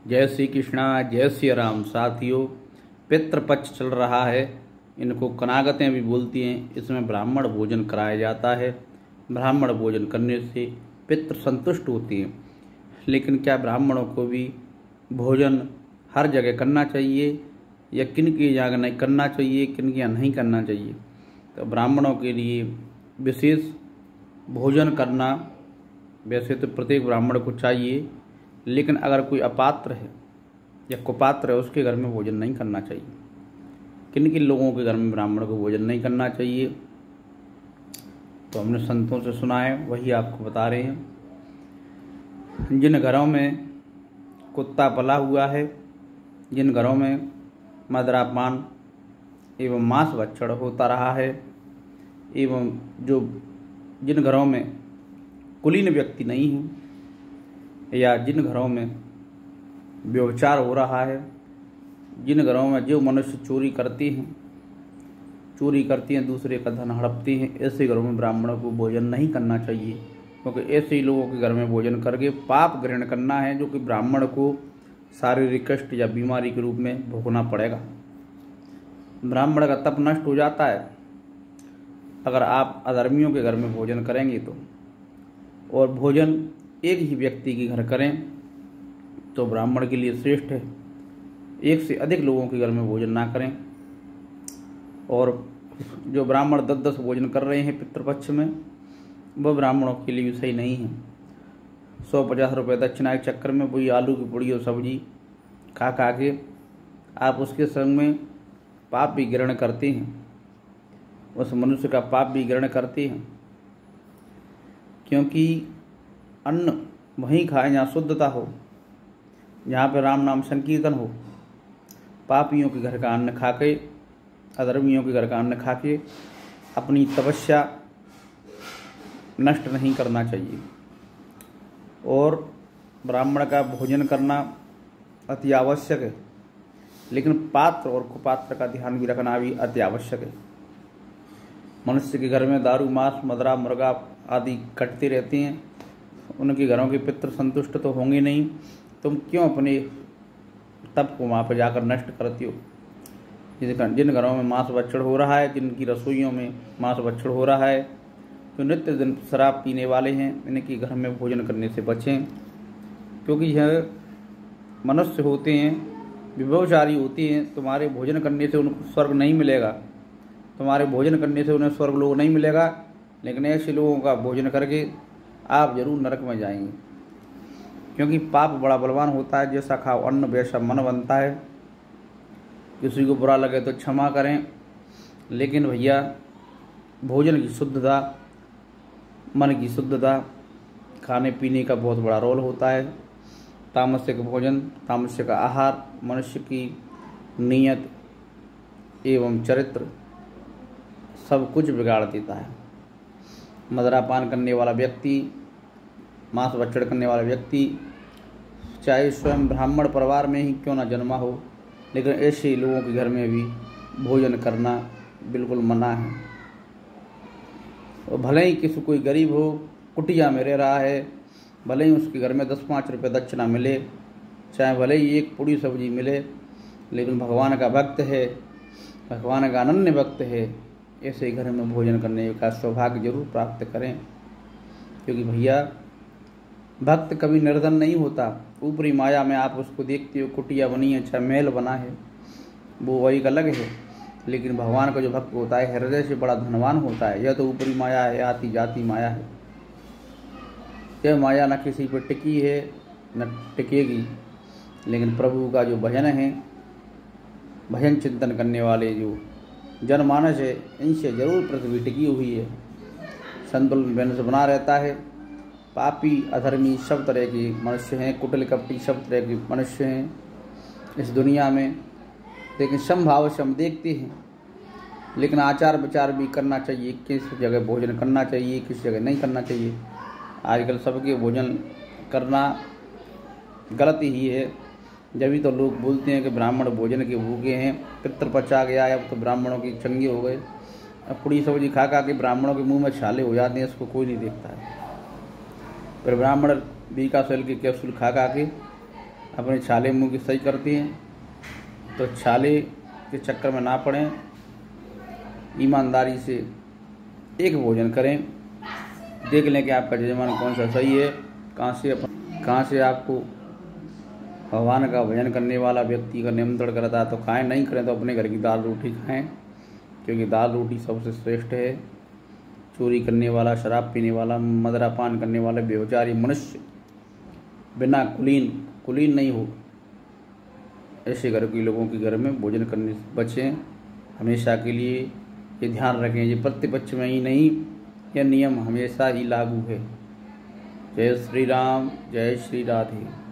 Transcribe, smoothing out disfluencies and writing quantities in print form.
जय श्री कृष्णा, जय श्री राम। साथियों, पितृपक्ष चल रहा है, इनको कनागतें भी बोलती हैं। इसमें ब्राह्मण भोजन कराया जाता है। ब्राह्मण भोजन करने से पितृ संतुष्ट होती हैं। लेकिन क्या ब्राह्मणों को भी भोजन हर जगह करना चाहिए या किन की जगह नहीं करना चाहिए, किन की नहीं करना चाहिए? तो ब्राह्मणों के लिए विशेष भोजन करना वैसे तो प्रत्येक ब्राह्मण को चाहिए, लेकिन अगर कोई अपात्र है या कुपात्र है उसके घर में भोजन नहीं करना चाहिए। किन किन लोगों के घर में ब्राह्मण को भोजन नहीं करना चाहिए तो हमने संतों से सुना है, वही आपको बता रहे हैं। जिन घरों में कुत्ता पला हुआ है, जिन घरों में मदिरापान एवं मांस भक्षण होता रहा है, एवं जिन घरों में कुलीन व्यक्ति नहीं है, या जिन घरों में व्यभिचार हो रहा है, जिन घरों में जो मनुष्य चोरी करती हैं, दूसरे का धन हड़पती हैं, ऐसे घरों में ब्राह्मणों को भोजन नहीं करना चाहिए। क्योंकि ऐसे ही लोगों के घर में भोजन करके पाप ग्रहण करना है, जो कि ब्राह्मण को शारीरिक कष्ट या बीमारी के रूप में भोगना पड़ेगा। ब्राह्मण का तप नष्ट हो जाता है अगर आप अधर्मियों के घर में भोजन करेंगे तो। और भोजन एक ही व्यक्ति के घर करें तो ब्राह्मण के लिए श्रेष्ठ है। एक से अधिक लोगों के घर में भोजन ना करें। और जो ब्राह्मण 10-10 भोजन कर रहे हैं पितृपक्ष में, वह ब्राह्मणों के लिए भी सही नहीं है। 150 रुपये दक्षिणा के चक्कर में वही आलू की पूड़ी और सब्जी खा के आप उसके संग में पाप भी ग्रहण करते हैं, उस मनुष्य का पाप भी ग्रहण करते हैं। क्योंकि अन्न वहीं खाएं जहाँ शुद्धता हो, जहाँ पर राम नाम संकीर्तन हो। पापियों के घर का अन्न खा के, अधर्मियों के घर का अन्न खा के अपनी तपस्या नष्ट नहीं करना चाहिए। और ब्राह्मण का भोजन करना अति आवश्यक है, लेकिन पात्र और कुपात्र का ध्यान भी रखना भी अति आवश्यक है। मनुष्य के घर में दारू, मांस, मदरा, मुर्गा आदि कटते रहते हैं, उनके घरों के पितृ संतुष्ट तो होंगे नहीं। तुम क्यों अपने तप को वहाँ पर जाकर नष्ट करती हो? जिन घरों में मांस भक्षण हो रहा है, जिनकी रसोइयों में मांस भक्षण हो रहा है, जो नित्य दिन शराब पीने वाले हैं, इनके घर में भोजन करने से बचें। क्योंकि यह मनुष्य होते हैं, व्यभिचारी होती हैं। तुम्हारे भोजन करने से उनको स्वर्ग नहीं मिलेगा, तुम्हारे भोजन करने से उन्हें स्वर्ग लोग नहीं मिलेगा, लेकिन ऐसे लोगों का भोजन करके आप जरूर नरक में जाएंगे। क्योंकि पाप बड़ा बलवान होता है, जैसा खाओ अन्न वैसा मन बनता है। किसी को बुरा लगे तो क्षमा करें, लेकिन भैया भोजन की शुद्धता, मन की शुद्धता, खाने पीने का बहुत बड़ा रोल होता है। तामसिक भोजन, तामसिक आहार मनुष्य की नीयत एवं चरित्र सब कुछ बिगाड़ देता है। मदिरापान करने वाला व्यक्ति, मांस भक्षण करने वाला व्यक्ति, चाहे स्वयं ब्राह्मण परिवार में ही क्यों ना जन्मा हो, लेकिन ऐसे ही लोगों के घर में भी भोजन करना बिल्कुल मना है। और भले ही किसी कोई गरीब हो, कुटिया में रह रहा है, भले ही उसके घर में 10-5 रुपये दक्षिणा मिले, चाहे भले ही एक पूड़ी सब्जी मिले, लेकिन भगवान का भक्त है, भगवान का अनन्य भक्त है, ऐसे घर में भोजन करने का सौभाग्य जरूर प्राप्त करें। क्योंकि भैया भक्त कभी निर्धन नहीं होता। ऊपरी माया में आप उसको देखते हो, कुटिया बनी है, अच्छा महल बना है, वो वही अलग है। लेकिन भगवान का जो भक्त होता है हृदय से बड़ा धनवान होता है। यह तो ऊपरी माया है, आती जाती माया है। यह माया न किसी पर टिकी है न टिकेगी। लेकिन प्रभु का जो भजन है, भजन चिंतन करने वाले जो जनमानस है, इनसे जरूर पृथ्वी टिकी हुई है, संतुलन बना रहता है। पापी, अधर्मी सब तरह के मनुष्य हैं, कुटिल कपटी सब तरह के मनुष्य हैं इस दुनिया में। लेकिन समभाव से हम देखते हैं। लेकिन आचार विचार भी करना चाहिए, किस जगह भोजन करना चाहिए, किस जगह नहीं करना चाहिए। आजकल सबके भोजन करना गलत ही है। जब भी तो लोग बोलते हैं कि ब्राह्मण भोजन के भूखे हैं, पितृपक्ष आ गया है, अब तो ब्राह्मणों की चंगे हो गए। अब पूड़ी सब्जी खा के ब्राह्मणों के मुंह में छाले हो जाते हैं, इसको कोई नहीं देखता है। फिर ब्राह्मण बीका सेल के कैप्सूल खा के अपने छाले मुंह की सही करती हैं, तो छाले के चक्कर में ना पड़ें, ईमानदारी से एक भोजन करें, देख लें कि आपका यजमान कौन सा सही है, कहाँ से आपको भगवान का भजन करने वाला व्यक्ति का निमंत्रण करता है तो खाएं, नहीं करें तो अपने घर की दाल रोटी खाएं, क्योंकि दाल रोटी सबसे श्रेष्ठ है। चोरी करने वाला, शराब पीने वाला, मदिरापान करने वाला व्यभिचारी मनुष्य बिना कुलीन नहीं हो। ऐसे घर के लोगों के घर में भोजन करने से बचें। हमेशा के लिए ये ध्यान रखें, ये प्रतिपक्ष में ही नहीं, यह नियम हमेशा ही लागू है। जय श्री राम, जय श्री राधे।